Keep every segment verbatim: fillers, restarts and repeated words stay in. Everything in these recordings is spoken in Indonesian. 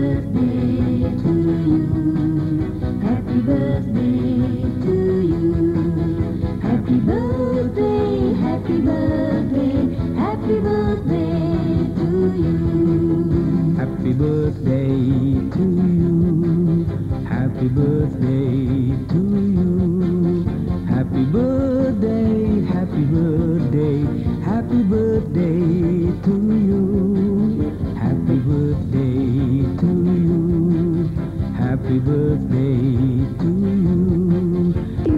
birthday to you. Happy birthday to you. Happy birthday, happy birthday, happy birthday to you. Happy birthday to you. Happy birthday to you. Happy birthday, happy birthday, happy birthday to you. Happy birthday to you. Happy birthday to you.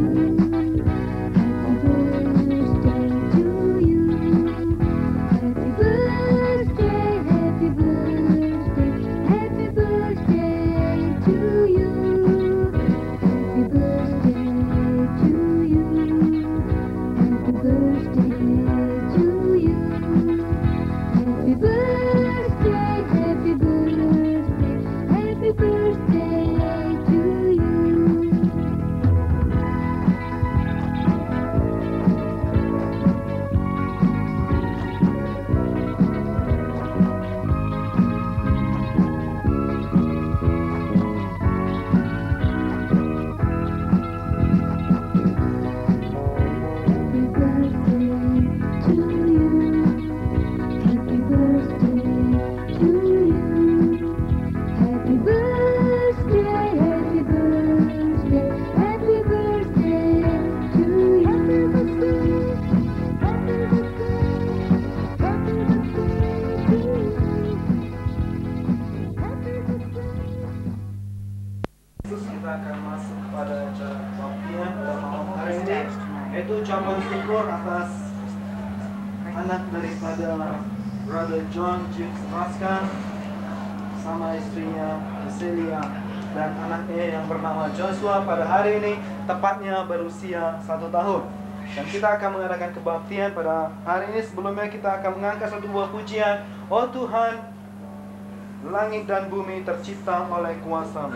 Kita akan masuk pada acara kebaktian pada malam hari ini, yaitu ucapan syukur atas anak daripada Brother John James Raskan sama istrinya Celia dan anaknya yang bernama Joshua pada hari ini tepatnya berusia satu tahun. Dan kita akan mengadakan kebaktian pada hari ini. Sebelumnya kita akan mengangkat satu buah pujian. Oh Tuhan, langit dan bumi tercipta oleh kuasa-Mu.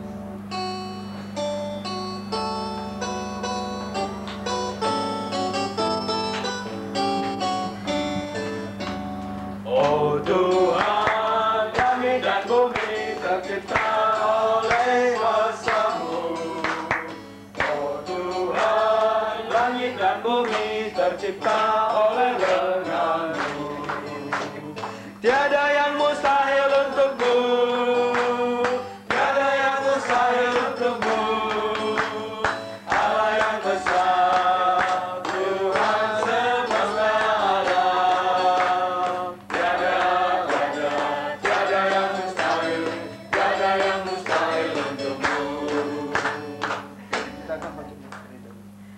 Oh Tuhan, langit dan bumi tercipta oleh kuasa-Mu. Oh Tuhan, langit dan bumi tercipta oleh lengan-Mu. Tiada yang mustahil untuk-Mu, tiada yang mustahil untuk-Mu. Allah yang besar, Tuhan semesta alam. Tiada, tiada, tiada yang mustahil, tiada yang mustahil untuk-Mu. Kita akan baca gereja.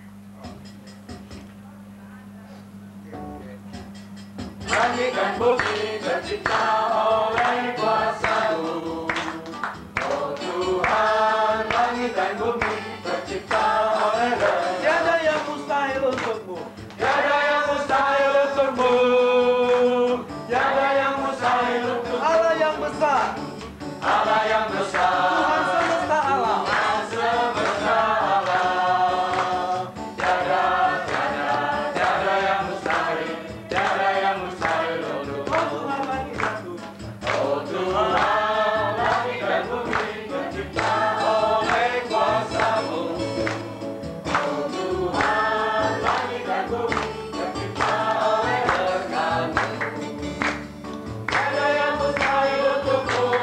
Langit dan bumi tercipta oleh kuasa-Mu. Oh Tuhan, langit dan bumi tercipta oleh lengan. Tiada yang mustahil untuk-Mu. Tiada yang mustahil untuk-Mu, tiada yang mustahil untuk-Mu. Allah yang besar, Allah yang besar, Tuhan semesta alam. Tuhan semesta alam. Tiada, tiada, tiada yang mustahil, tiada yang mustahil untuk-Mu. Oh Tuhan, langit dan bumi. Oh Tuhan, langit dan bumi tercipta oleh kuasa-Mu. Oh Tuhan, langit dan bumi tercipta oleh lengan-Mu. Tiada yang mustahil untuk-Mu,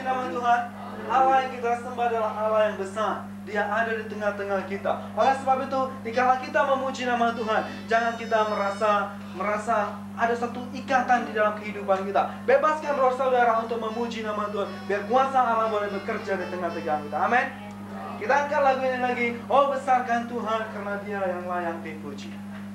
nama Tuhan? Allah yang kita sembah adalah Allah yang besar. Dia ada di tengah-tengah kita. Oleh sebab itu, dikala kita memuji nama Tuhan, jangan kita merasa merasa ada satu ikatan di dalam kehidupan kita. Bebaskan roh saudara untuk memuji nama Tuhan, biar kuasa Allah boleh bekerja di tengah-tengah kita. Amin. Kita angkat lagu ini lagi. Oh, besarkan Tuhan karena Dia yang layak dipuji.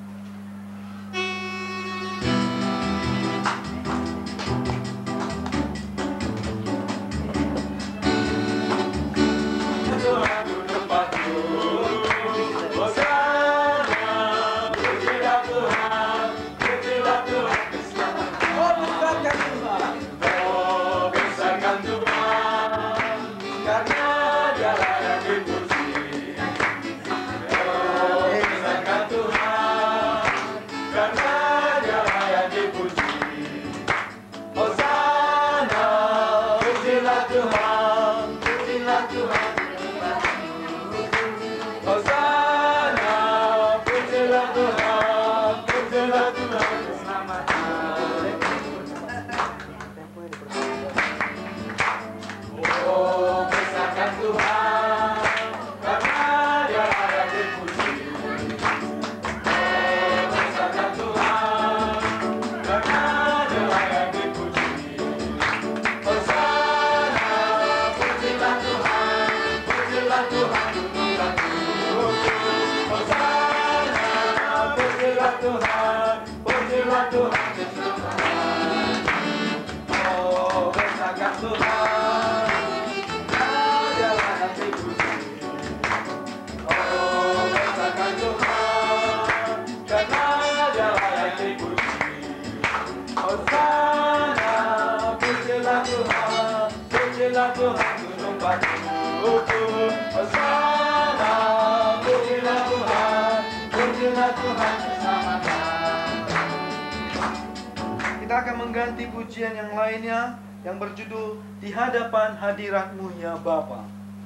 Kita akan mengganti pujian yang lainnya yang berjudul Di Hadapan Hadirat-Mu ya Bapa.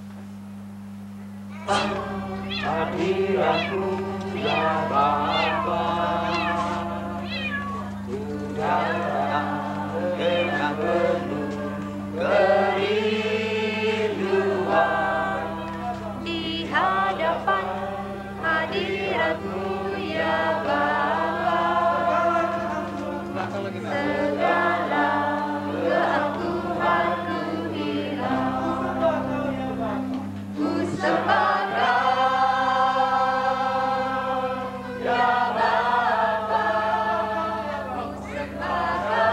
Hadirat-Mu ya Bapa, ku datang dengan penuh kerinduan. Di hadapan hadirat-Mu ya Bapa, segala keangkuhanku hilang. Ku sembah Kau, ya Bapa, ku sembah Kau.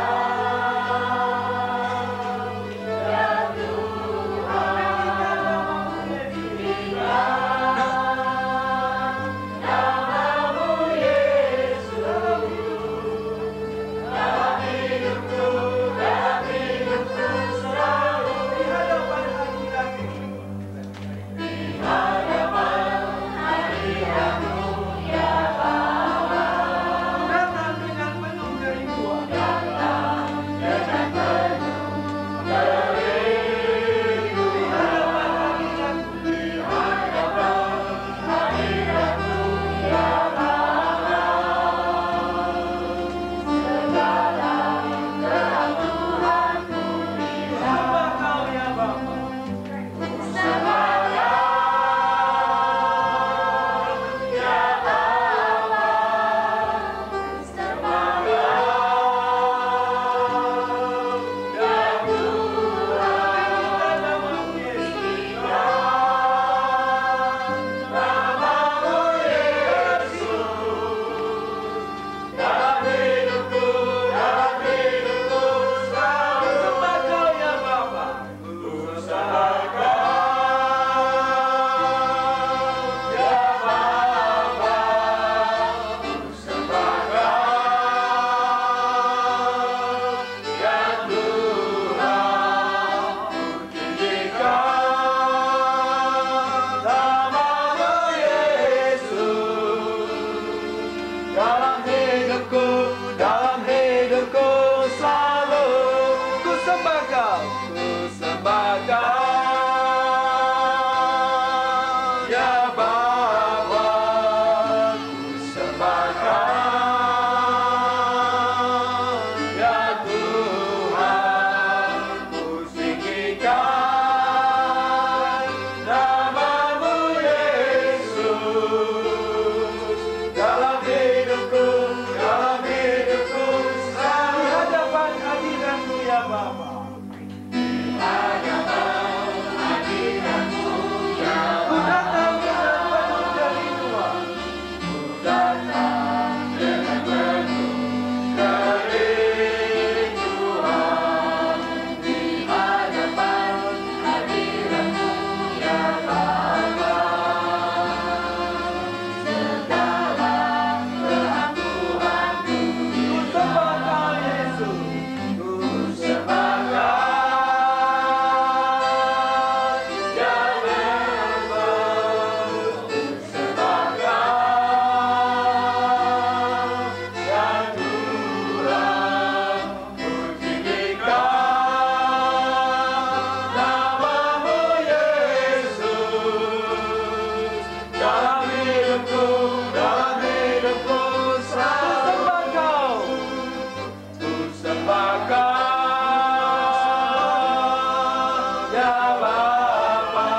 Ya Bapa,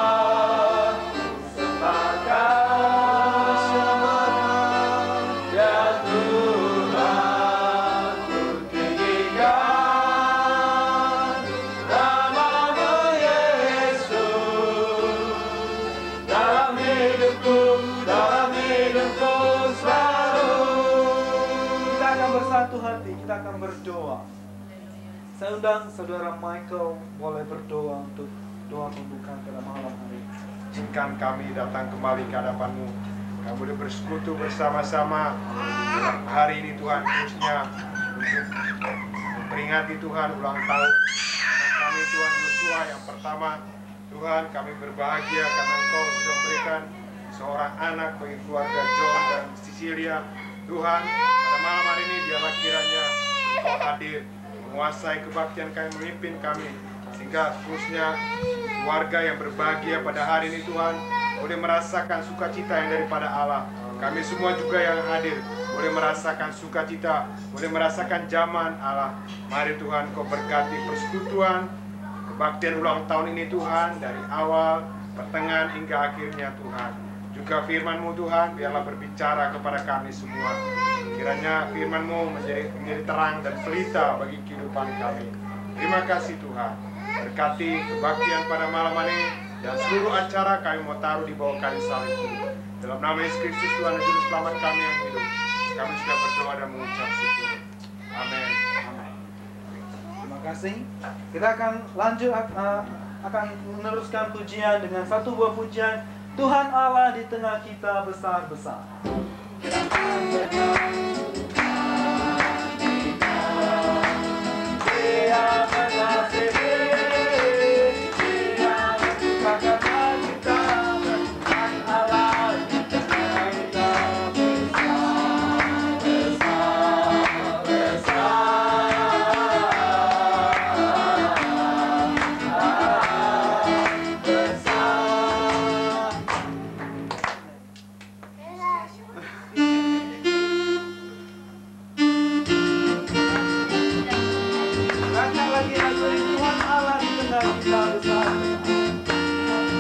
sembahkan, ya Tuhan, ku tinggikan nama-Mu Yesus dalam hidupku, dalam hidupku selalu. Kita akan bersatu hati, kita akan berdoa. Saya undang saudara Michael boleh berdoa untuk doa pembukaan pada malam hari ini. Izinkan kami datang kembali ke hadapan-Mu. Kami boleh bersekutu bersama-sama dalam hari ini Tuhan, khususnya untuk memperingati Tuhan ulang tahun anak kami Tuhan Yosua yang pertama. Tuhan, kami berbahagia karena Engkau sudah memberikan seorang anak bagi keluarga John dan Cecilia. Tuhan, pada malam hari ini biarlah kiranya Engkau hadir, menguasai kebaktian kami, memimpin kami, sehingga khususnya keluarga yang berbahagia pada hari ini Tuhan boleh merasakan sukacita yang daripada Allah. Kami semua juga yang hadir boleh merasakan sukacita, boleh merasakan zaman Allah. Mari Tuhan Kau berkati persekutuan kebaktian ulang tahun ini Tuhan, dari awal, pertengahan hingga akhirnya Tuhan. Juga firman-Mu Tuhan biarlah berbicara kepada kami semua. Kiranya firman-Mu menjadi, menjadi terang dan pelita bagi kehidupan kami. Terima kasih Tuhan. Berkati kebaktian pada malam ini dan seluruh acara kami mau taruh di bawah kayu salib. Dalam nama Yesus Kristus Tuhan dan Juru Selamat kami yang hidup, kami sudah berdoa dan mengucap syukur. Amin. Amin. Terima kasih. Kita akan lanjut uh, akan meneruskan pujian dengan satu buah pujian, Tuhan Allah di tengah kita besar-besar. Dia mengasihi, Dia menciptakan kita, Tuhan Allah di tengah kita Nyanyi lagi lagu ini, Tuhan Allah di tengah kita besar-besar.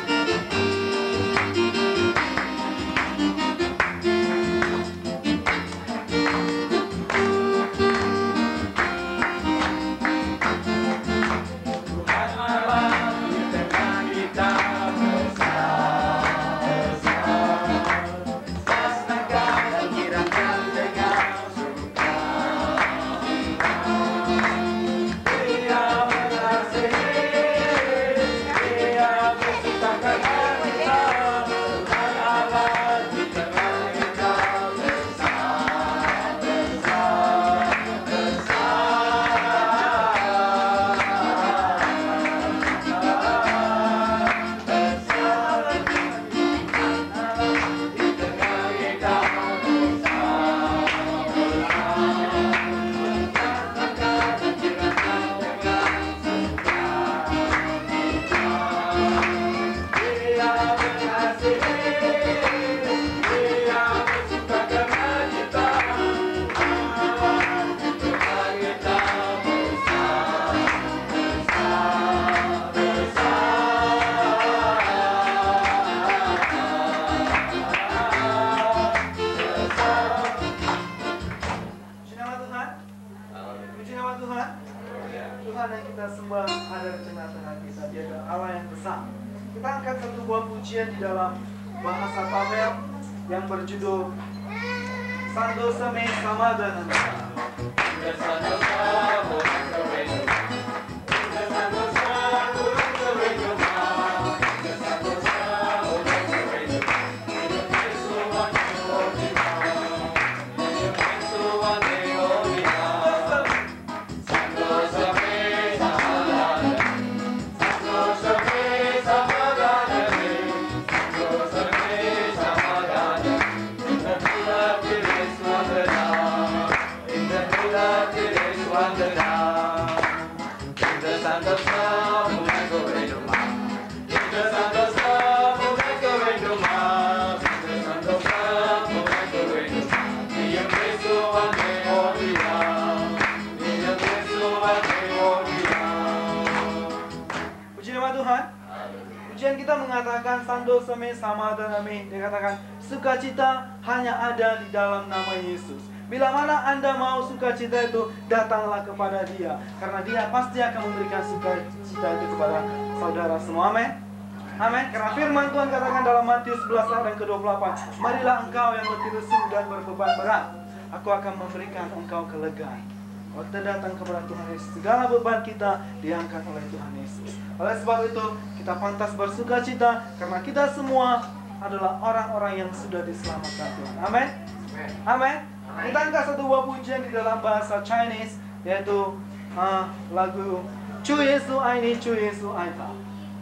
Tuhan Allah di tengah kita besar-besar, sesnakan dan kiranya dengan surga. Dia mengasihi, Dia menciptakan kita, Tuhan Allah di tengah kita Puji nama Tuhan. Puji nama Tuhan. Tuhan yang kita sembah ada di tengah-tengah kita. Dia adalah Allah yang besar. Kita angkat satu buah pujian di dalam bahasa Tamil yang berjudul Sandosa Me Samadana. Indah nama Tuhan. Pujian kita mengatakan Sando Seme Sama Daname. Dia katakan sukacita hanya ada di dalam nama Yesus. Bila mana Anda mau sukacita itu, datanglah kepada Dia, karena Dia pasti akan memberikan sukacita itu kepada saudara semua. Amin. Amin. Karena firman Tuhan katakan dalam Matius sebelas ayat yang ke dua puluh delapan, marilah engkau yang letih lesu dan berbeban berat, aku akan memberikan engkau kelegaan. Waktu datang kepada Tuhan Yesus, segala beban kita diangkat oleh Tuhan Yesus. Oleh sebab itu, kita pantas bersukacita karena kita semua adalah orang-orang yang sudah diselamatkan Tuhan. Amin. Amin. Kita angkat satu buah pujian di dalam bahasa Chinese, yaitu uh, lagu Chu Yesu Ai Ni, Chu Yesu Ai Ta.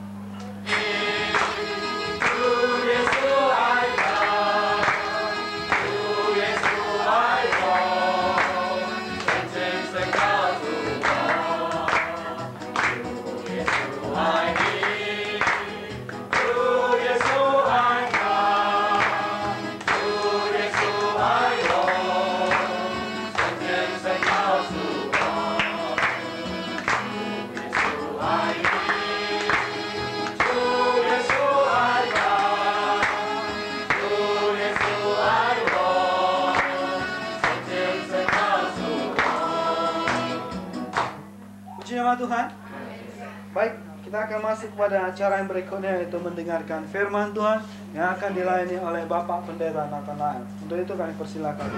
Tuhan. Baik, kita akan masuk pada acara yang berikutnya, yaitu mendengarkan firman Tuhan yang akan dilayani oleh Bapak Pendeta Nathanael. Untuk itu kami persilakan.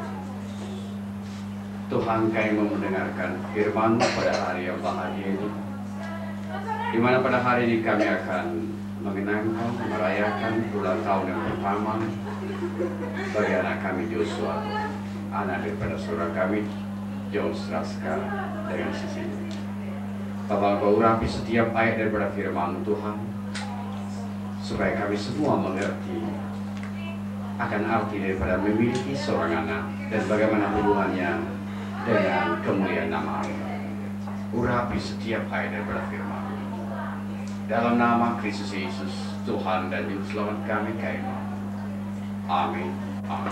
Tuhan, kami mau mendengarkan firman pada hari yang bahagia ini, di mana pada hari ini kami akan mengenangkan, merayakan ulang tahun yang pertama bagi anak kami Joshua, anak daripada saudara kami John Straska dengan sisi. Bapak, Engkau urapi setiap ayat daripada firman Tuhan, supaya kami semua mengerti akan arti daripada memiliki seorang anak dan bagaimana hubungannya dengan kemuliaan nama Allah. Urapi setiap ayat daripada firman. Dalam nama Kristus Yesus, Tuhan dan Juru Selamat kami, kami. Amin. Amin.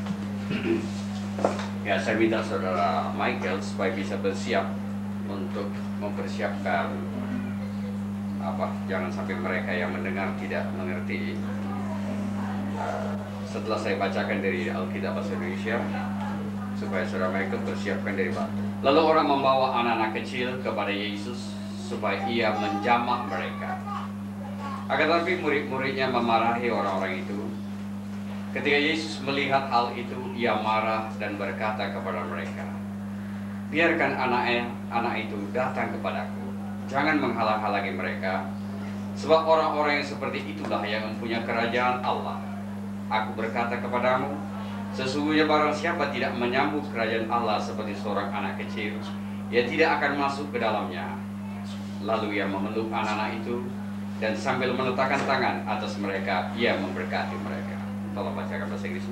Ya, saya minta saudara Michael supaya bisa bersiap untuk mempersiapkan apa, jangan sampai mereka yang mendengar tidak mengerti. Uh, setelah saya bacakan dari Alkitab Bahasa Indonesia, supaya saudara mereka persiapkan dari batu. Lalu orang membawa anak-anak kecil kepada Yesus supaya ia menjamah mereka. Akan tetapi murid-muridnya memarahi orang-orang itu. Ketika Yesus melihat hal itu, ia marah dan berkata kepada mereka, biarkan anak anak itu datang kepadaku, jangan menghalang-halangi mereka, sebab orang-orang yang seperti itulah yang mempunyai kerajaan Allah. Aku berkata kepadamu, sesungguhnya barang siapa tidak menyambut kerajaan Allah seperti seorang anak kecil, ia tidak akan masuk ke dalamnya. Lalu ia memeluk anak-anak itu, dan sambil meletakkan tangan atas mereka, ia memberkati mereka. Tolong bacakan bahasa Inggris.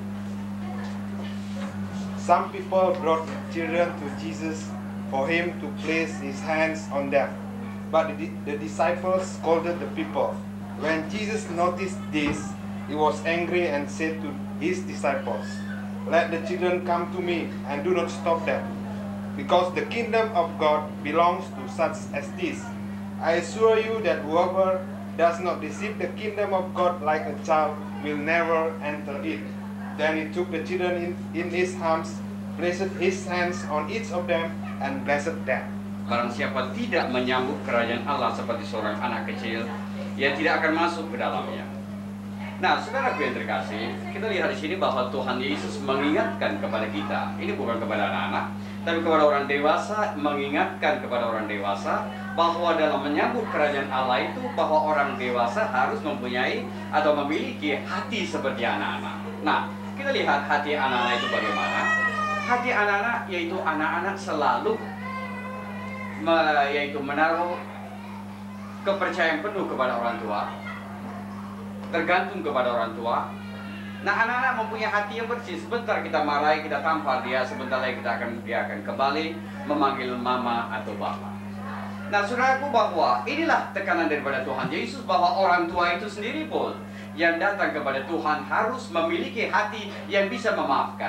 Some people brought children to Jesus for him to place his hands on them. But the, the disciples scolded the people. When Jesus noticed this, he was angry and said to his disciples, let the children come to me and do not stop them, because the kingdom of God belongs to such as this. I assure you that whoever does not receive the kingdom of God like a child will never enter it. Then he took the children in, in his arms, placed his hands on each of them, and blessed them. Barang siapa tidak menyambut kerajaan Allah seperti seorang anak kecil, ia tidak akan masuk ke dalamnya. Nah, saudaraku yang terkasih, kita lihat di sini bahwa Tuhan Yesus mengingatkan kepada kita. Ini bukan kepada anak-anak, tapi kepada orang dewasa, mengingatkan kepada orang dewasa bahwa dalam menyambut kerajaan Allah itu, bahwa orang dewasa harus mempunyai atau memiliki hati seperti anak-anak. Nah, kita lihat hati anak-anak itu bagaimana. Hati anak-anak yaitu anak-anak selalu me, yaitu menaruh kepercayaan penuh kepada orang tua, tergantung kepada orang tua. Nah, anak-anak mempunyai hati yang bersih. Sebentar kita marahi, kita tampar dia, sebentar lagi kita akan dia akan kembali memanggil mama atau bapa. Nah, saudaraku, bahwa inilah tekanan daripada Tuhan Yesus, bahwa orang tua itu sendiri pun yang datang kepada Tuhan harus memiliki hati yang bisa memaafkan.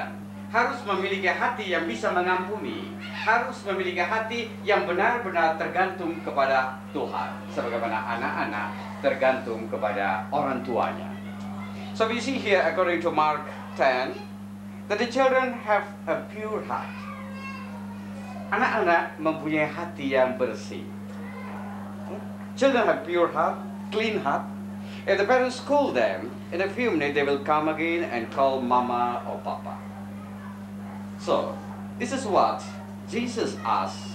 harus memiliki hati yang bisa mengampuni, harus memiliki hati yang benar-benar tergantung kepada Tuhan, sebagaimana anak-anak tergantung kepada orang tuanya. So we see here according to Mark ten that the children have a pure heart. Anak-anak mempunyai hati yang bersih. Children have pure heart, clean heart. If the parents scold them, in a few minutes they will come again and call mama or papa. So, this is what Jesus asks,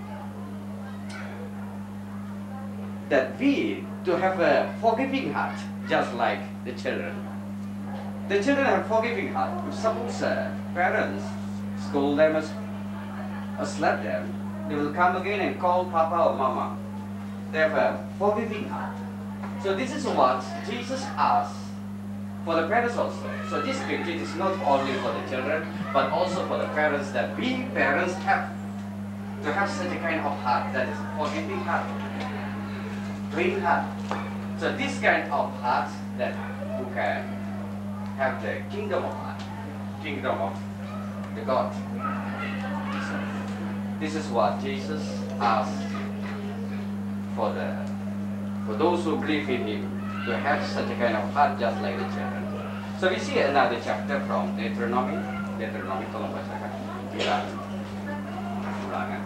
that we to have a forgiving heart, just like the children. The children have forgiving heart. If suppose uh, parents scold them or slap them, they will come again and call papa or mama. They have a forgiving heart. So this is what Jesus asks for the parents also. So this scripture is not only for the children, but also for the parents, that we parents have to have such a kind of heart, that is forgiving heart, clean heart. So this kind of heart that who can have the kingdom of heart, kingdom of the God. So this is what Jesus asks for the for those who believe in Him, to have such a kind of heart just like the children. So we see another chapter from Deuteronomy. Deuteronomy, tolong bacakan. Bilangan. Ulangan.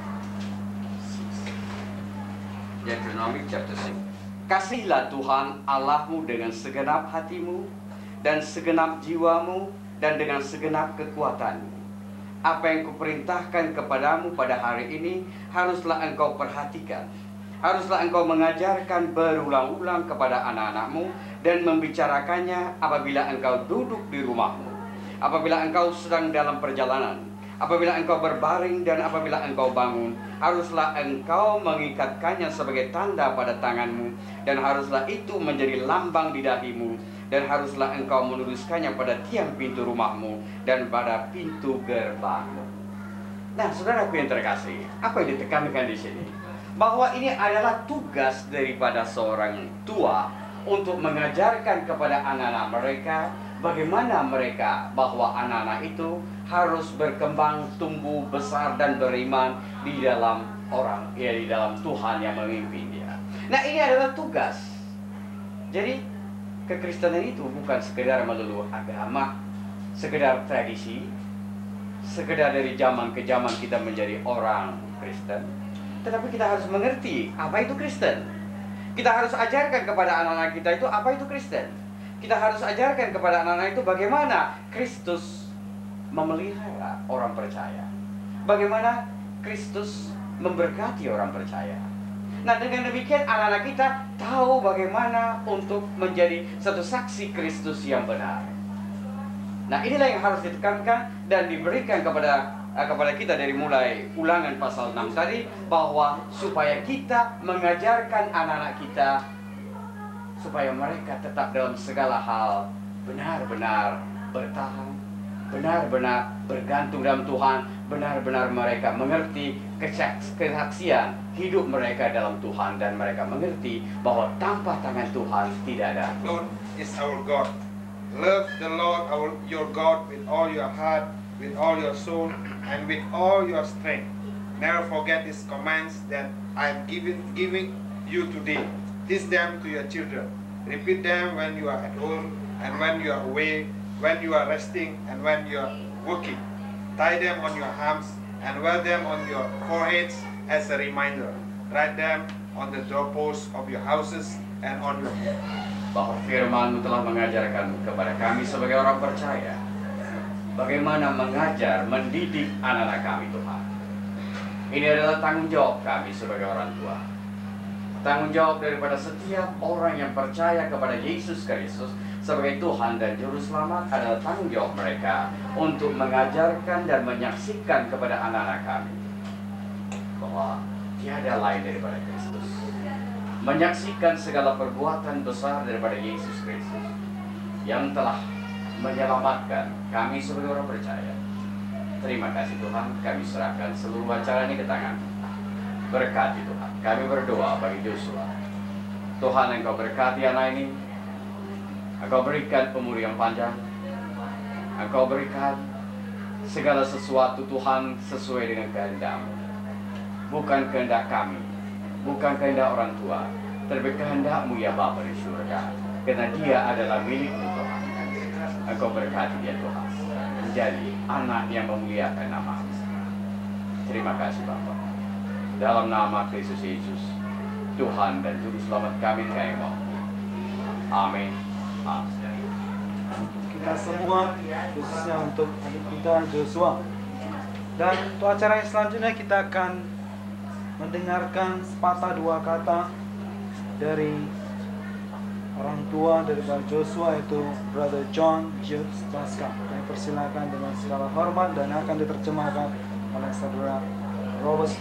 Deuteronomy chapter six. Kasihilah Tuhan Allahmu dengan segenap hatimu dan segenap jiwamu dan dengan segenap kekuatanmu. Apa yang kuperintahkan kepadamu pada hari ini haruslah engkau perhatikan. Haruslah engkau mengajarkan berulang-ulang kepada anak-anakmu dan membicarakannya apabila engkau duduk di rumahmu, apabila engkau sedang dalam perjalanan, apabila engkau berbaring dan apabila engkau bangun. Haruslah engkau mengikatkannya sebagai tanda pada tanganmu, dan haruslah itu menjadi lambang di dahimu, dan haruslah engkau menuliskannya pada tiang pintu rumahmu dan pada pintu gerbangmu. Nah, saudaraku yang terkasih, apa yang ditekankan di sini? Bahwa ini adalah tugas daripada seorang tua untuk mengajarkan kepada anak-anak mereka bagaimana mereka bahwa anak-anak itu harus berkembang, tumbuh, besar dan beriman di dalam orang, ya di dalam Tuhan yang memimpin dia. Nah, ini adalah tugas. Jadi kekristenan itu bukan sekedar melulu agama, sekedar tradisi, sekedar dari zaman ke zaman kita menjadi orang Kristen. Tetapi kita harus mengerti apa itu Kristen. Kita harus ajarkan kepada anak-anak kita itu apa itu Kristen. Kita harus ajarkan kepada anak-anak itu bagaimana Kristus memelihara orang percaya, bagaimana Kristus memberkati orang percaya. Nah, dengan demikian anak-anak kita tahu bagaimana untuk menjadi satu saksi Kristus yang benar. Nah, inilah yang harus ditekankan dan diberikan kepada kepada kita dari mulai Ulangan pasal enam tadi, bahwa supaya kita mengajarkan anak-anak kita supaya mereka tetap dalam segala hal benar-benar bertahan, benar-benar bergantung dalam Tuhan, benar-benar mereka mengerti kesaksian hidup mereka dalam Tuhan, dan mereka mengerti bahwa tanpa tangan Tuhan tidak ada. Lord is our God. Love the Lord our your God with all your heart, with all your soul, and with all your strength. Never forget His commands that I am giving giving you today. Teach them to your children. Repeat them when you are at home and when you are away, when you are resting and when you are working. Tie them on your arms and wear them on your foreheads as a reminder. Write them on the doorposts of your houses and on your head. Bahwa firman-Mu telah mengajarkan kepada kami sebagai orang percaya bagaimana mengajar, mendidik anak-anak kami, Tuhan. Ini adalah tanggung jawab kami sebagai orang tua. Tanggung jawab daripada setiap orang yang percaya kepada Yesus Kristus sebagai Tuhan dan Juru Selamat adalah tanggung jawab mereka untuk mengajarkan dan menyaksikan kepada anak-anak kami bahwa tiada lain daripada Kristus. Menyaksikan segala perbuatan besar daripada Yesus Kristus yang telah menyelamatkan kami sebagai orang percaya. Terima kasih Tuhan, kami serahkan seluruh acara ini ke tangan. Berkati Tuhan, kami berdoa bagi Joshua. Tuhan, Engkau berkati anak ini, Engkau berikan umur yang panjang, Engkau berikan segala sesuatu Tuhan sesuai dengan kehendak-Mu. Bukan kehendak kami, bukan kehendak orang tua, tapi kehendak-Mu ya Bapa di surga. Karena dia adalah milik-Mu Tuhan. Engkau berkati dia Tuhan, menjadi anak yang memuliakan nama-Mu. Terima kasih Bapa. Dalam nama Kristus Yesus, Tuhan dan Juru Selamat kami kami mohon. Amin. Amin. Kita semua, khususnya untuk adik kita Joshua. Dan untuk acara yang selanjutnya kita akan mendengarkan sepatah dua kata dari orang tua daripada Joshua, yaitu Brother John James Baska. Kami persilakan dengan segala hormat dan akan diterjemahkan oleh saudara Robert.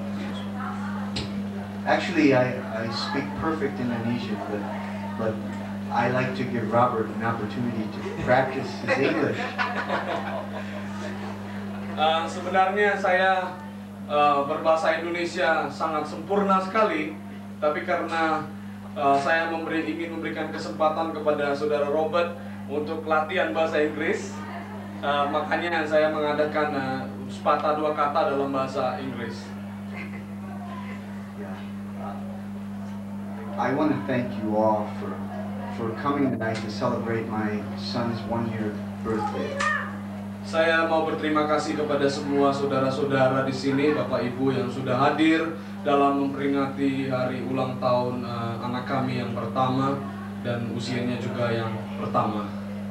Actually, I, I speak perfect Indonesian, but, but I like to give Robert an opportunity to practice his English. Uh, sebenarnya saya uh, berbahasa Indonesia sangat sempurna sekali, tapi karena uh, saya memberi, ingin memberikan kesempatan kepada saudara Robert untuk latihan bahasa Inggris, uh, makanya saya mengadakan uh, sepatah dua kata dalam bahasa Inggris. I want to thank you all for for coming tonight to celebrate my son's one-year birthday. Saya mau berterima kasih kepada semua saudara-saudara di sini, Bapak Ibu yang sudah hadir dalam memperingati hari ulang tahun uh, anak kami yang pertama dan usianya juga yang pertama.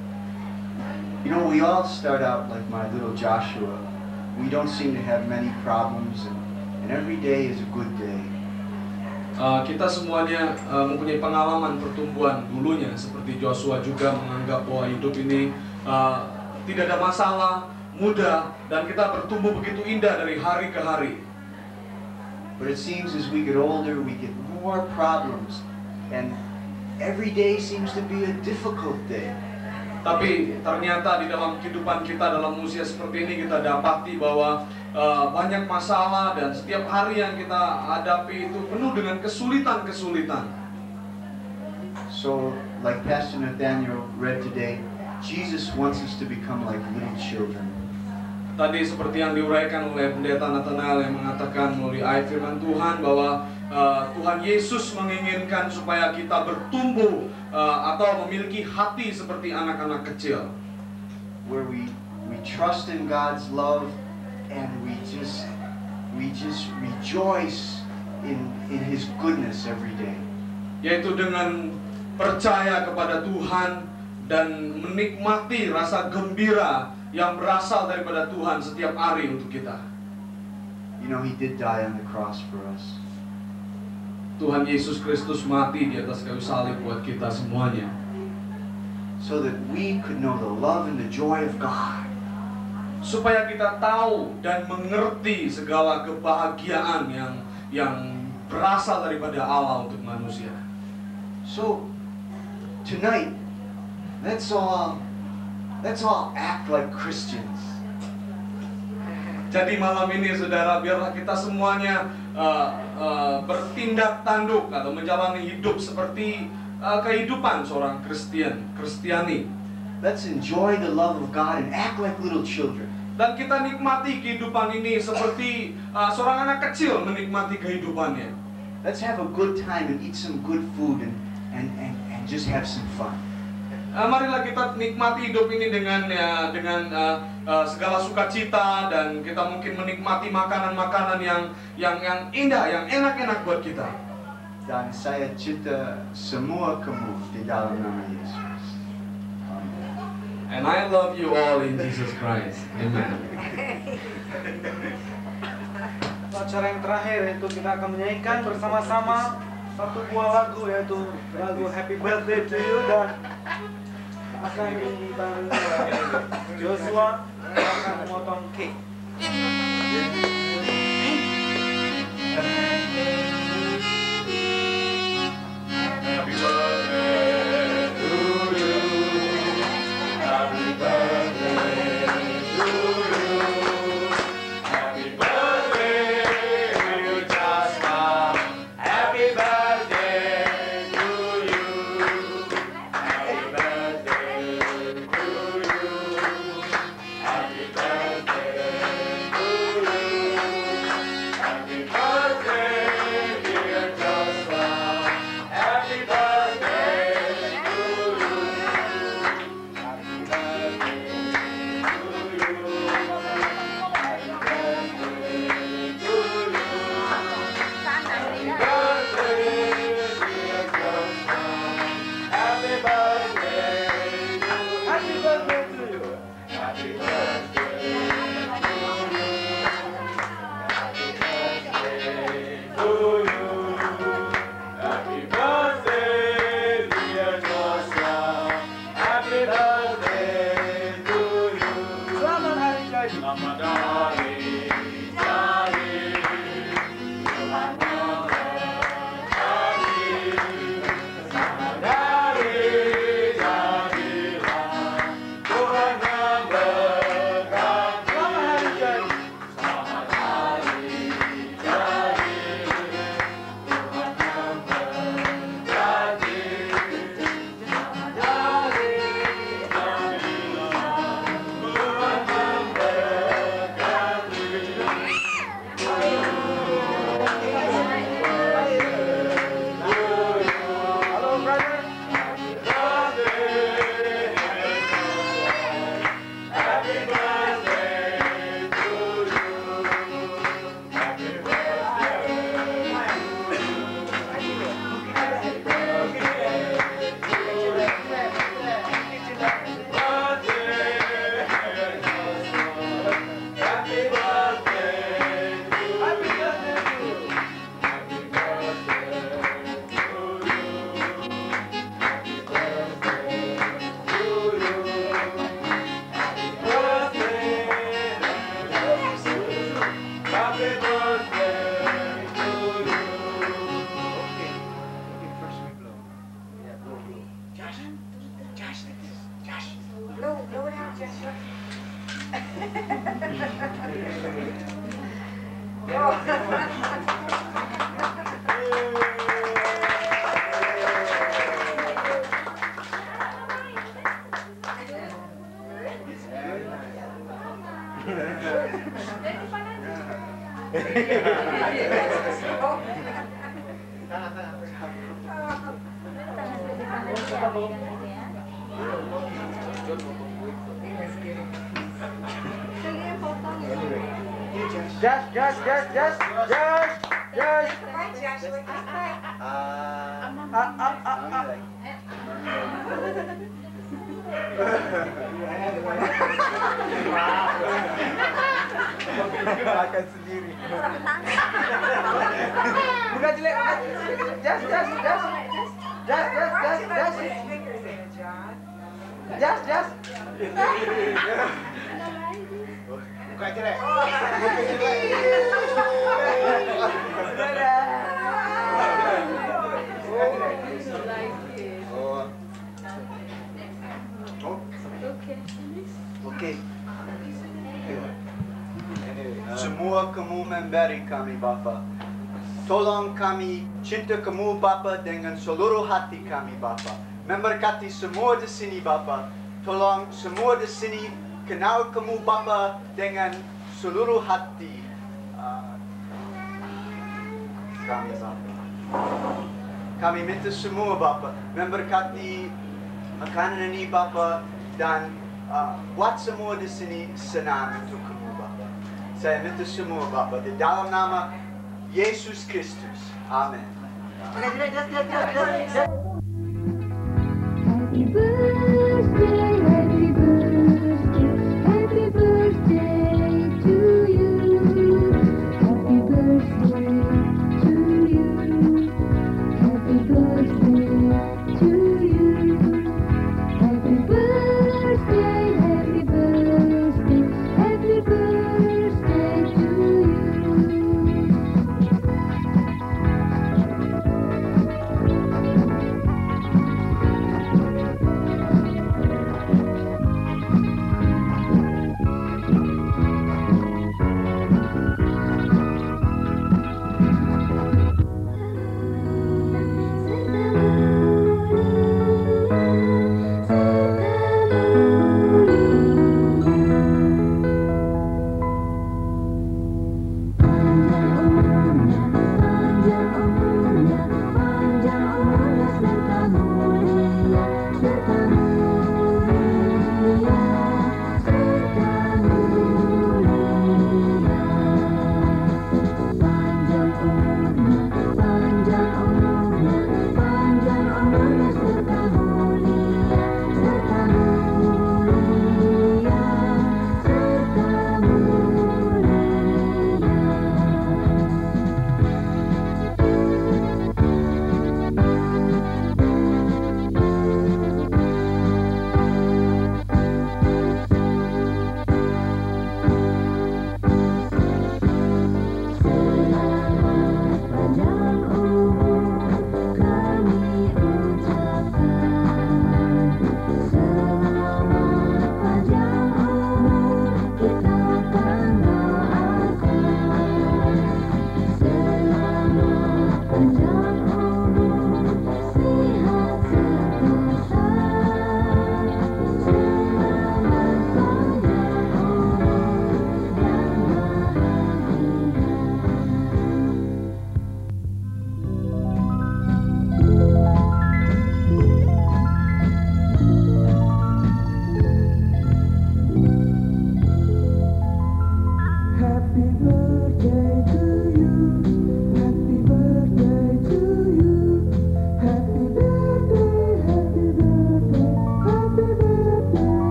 You know, we all start out like my little Joshua. We don't seem to have many problems, and, and every day is a good day. Uh, kita semuanya uh, mempunyai pengalaman pertumbuhan dulunya, seperti Joshua juga menganggap bahwa hidup ini uh, tidak ada masalah, mudah, dan kita bertumbuh begitu indah dari hari ke hari. But it seems as we get older, we get more problems, and every day seems to be a difficult day. Tapi ternyata di dalam kehidupan kita dalam usia seperti ini kita dapati bahwa uh, banyak masalah dan setiap hari yang kita hadapi itu penuh dengan kesulitan-kesulitan. So, like Pastor Nathaniel read today, Jesus wants us to become like little children. Tadi seperti yang diuraikan oleh Pendeta Nathanael yang mengatakan melalui ayat firman Tuhan bahwa uh, Tuhan Yesus menginginkan supaya kita bertumbuh uh, atau memiliki hati seperti anak-anak kecil. Where we we trust in God's love and we just we just rejoice in in His goodness every day. Yaitu dengan percaya kepada Tuhan dan menikmati rasa gembira yang berasal daripada Tuhan setiap hari untuk kita. You know, He did die on the cross for us. Tuhan Yesus Kristus mati di atas kayu salib buat kita semuanya. So that we could know the love and the joy of God. Supaya kita tahu dan mengerti segala kebahagiaan yang yang berasal daripada Allah untuk manusia. So tonight, let's all let's all act like Christians. Jadi malam ini saudara, biarlah kita semuanya uh, uh, bertindak tanduk atau menjalani hidup seperti uh, kehidupan seorang Kristen, Kristiani. Let's enjoy the love of God and act like little children. Dan kita nikmati kehidupan ini seperti uh, seorang anak kecil menikmati kehidupannya. Let's have a good time and eat some good food and and and, and just have some fun. Uh, marilah kita nikmati hidup ini dengan ya, dengan uh, uh, segala sukacita, dan kita mungkin menikmati makanan-makanan yang yang yang indah, yang enak-enak buat kita. Dan saya cinta semua kamu di dalam nama Yesus. And I love you all in Jesus Christ. Amen. Acara yang terakhir yaitu kita akan menyanyikan bersama-sama satu buah lagu, yaitu lagu Happy Birthday to You, dan akan dibantu oleh Joshua yang akan memotong cake. Happy birthday to you. Happy birthday to you. Happy birthday, dear Joshua. Happy birthday to you. Happy birthday to you. Happy birthday Josh, Josh, Josh, Josh, Josh, Josh. Ah, Ah, ah, ah, ah. Makan sendiri. Bukan jelek, bukan. Josh, Josh, Josh. Josh, Josh, Josh, Josh. Josh, Josh. Bukan jelek. Oke. Semua kamu memberi kami Bapa. Tolong kami cinta kamu Bapa dengan seluruh hati kami Bapa. Memberkati semua di sini Bapa. Tolong semua di sini kenal kamu Bapa dengan seluruh hati uh, kami Bapa. Kami minta semua Bapa memberkati makanan ini Bapa dan uh, buat semua di sini senang untuk kamu Bapa. Saya minta semua Bapa di dalam nama Yesus Kristus. Amin. Happy birthday, happy birthday, happy birthday to you. Happy birthday to you. Happy birthday to you. Happy birthday, happy birthday, happy birthday to you.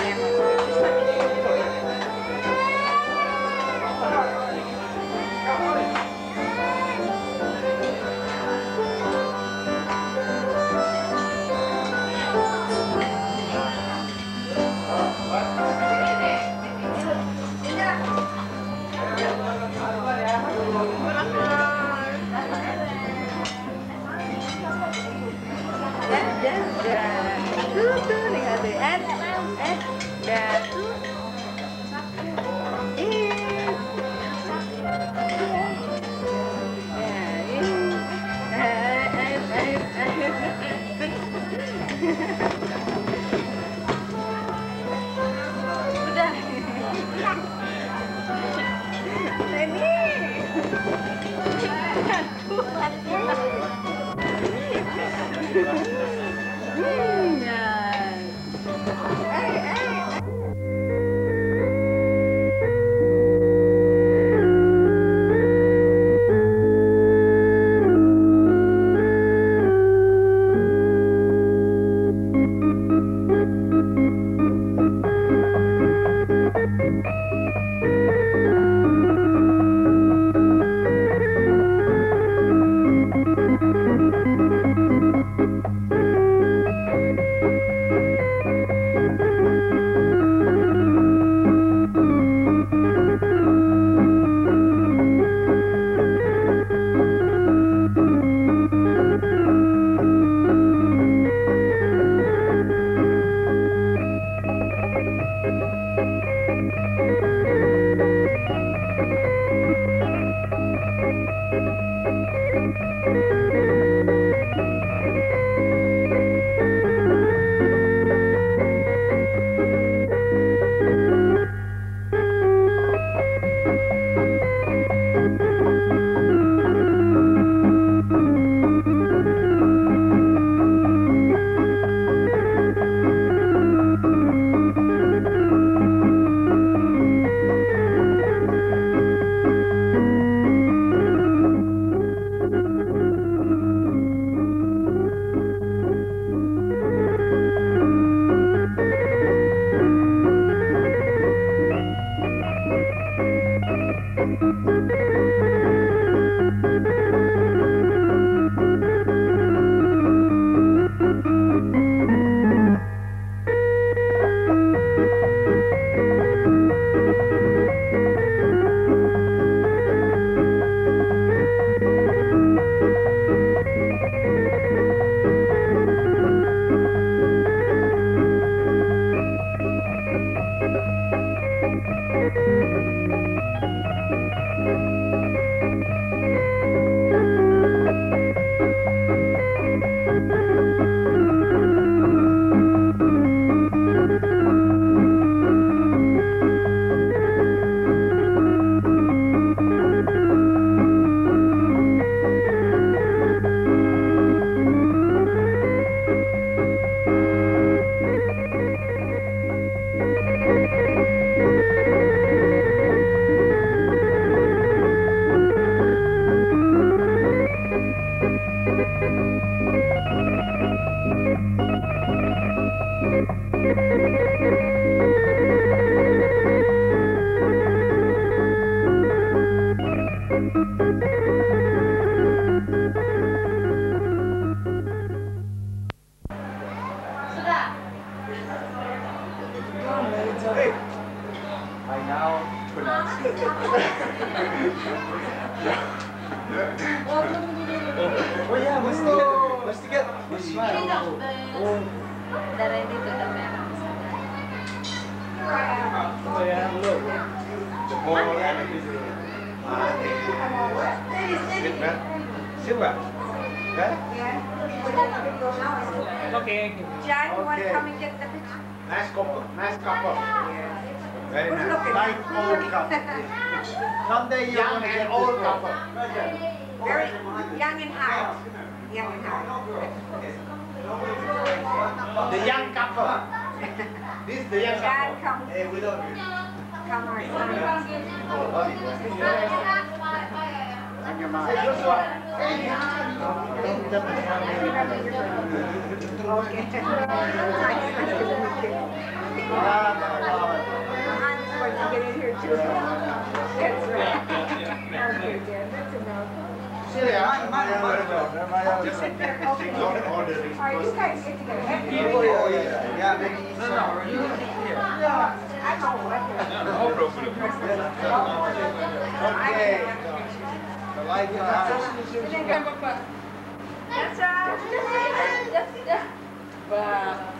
Oh iya, mesti mesti get smile. Oh, Darah itu udah merah. oh ya, belum. Oh, ada di sini. Sit, man. Sit, man. Okay? Okay. John, you want to Okay. come and get the picture? Nice couple, nice couple. Very Good nice. looking. Like old couple. Someday you're Young gonna get and this old one. couple. Very young and hard. Young and hard. The young couple. This is the young John, couple. come. Hey, we love you. Come, our son. Oh, love you. And your mom. Hey, Joshua. Hey. Okay. Nice to meet you. When you get in here too. That's right. Okay, Dan, that's enough. Just sit there. Okay. All right, you guys get together. Oh, yeah. Yeah, maybe eat some. I know what. Okay. The light in the house. That's right. Just, just, just. Wow.